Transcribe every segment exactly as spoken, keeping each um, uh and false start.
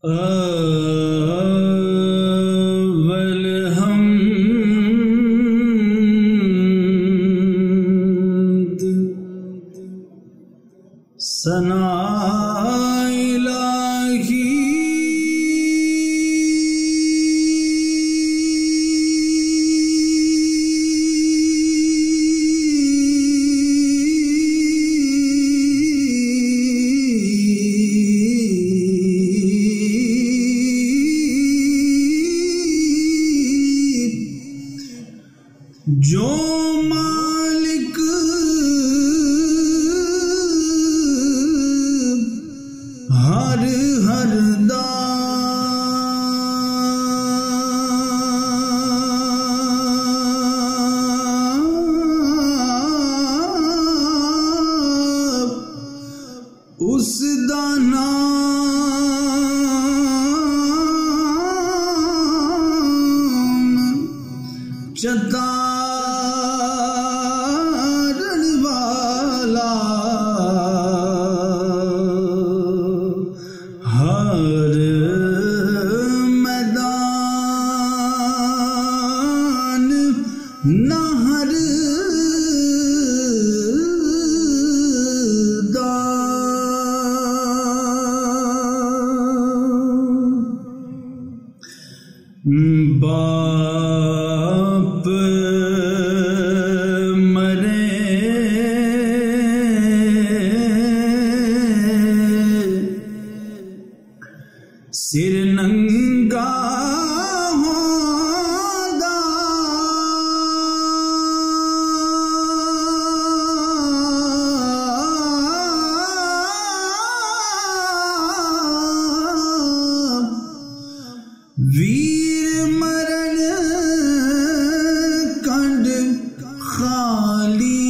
अव्वल हम्द सना इलाही जो मालिक हर हर दा उस दा नाम चतारण वाला हर मैदान नहर दा बाप मरे सिर नंगा होंदा वीर मरण कंड खाली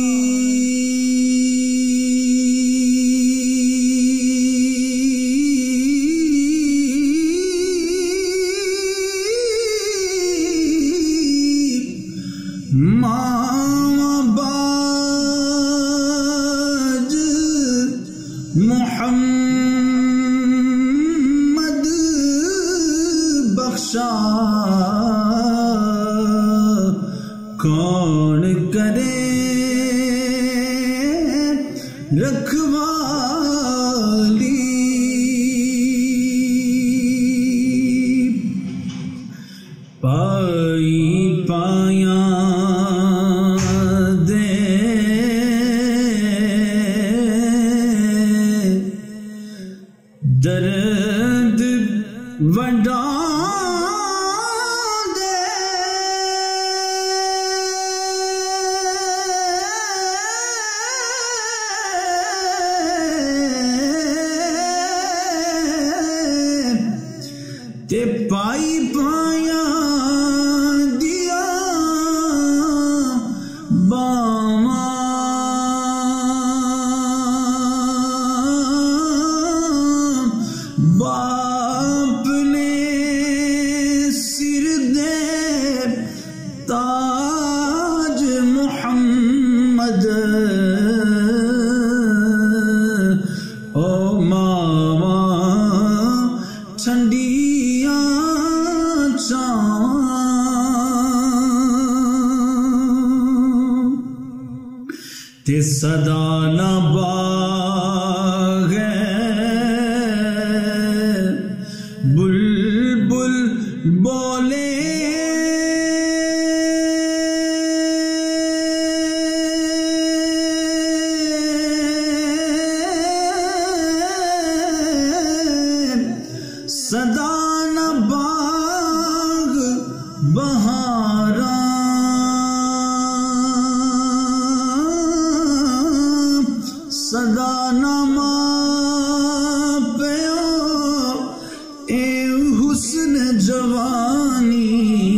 माँ बाज मुहम्मद बख्शा कौन करे रखवाली पाई पाया दे दर्द वंडा दे ते पाई पाया दिया बामा बाप ने सिर दे ताज मुहम्मद ओ मामा ठंडिया छावां ते सदा ना बाग बुलबुल बोले सदा न बाग बहारा सदा न मां प्यो ए हुस्न जवानी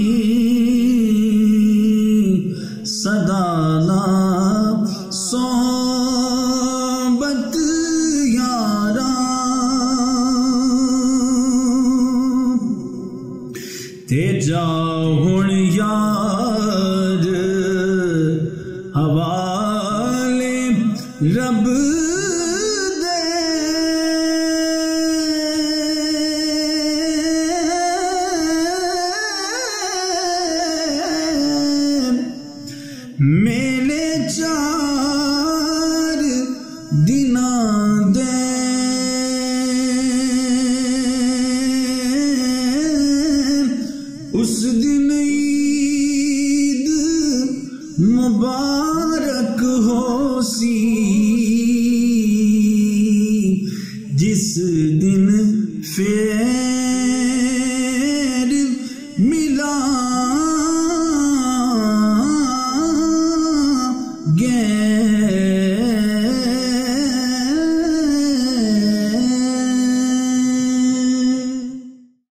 सदा न सोबत यारा ते जाओ हुण यार हवाले रब दे दे। उस दिन ईद मुबारक हो सी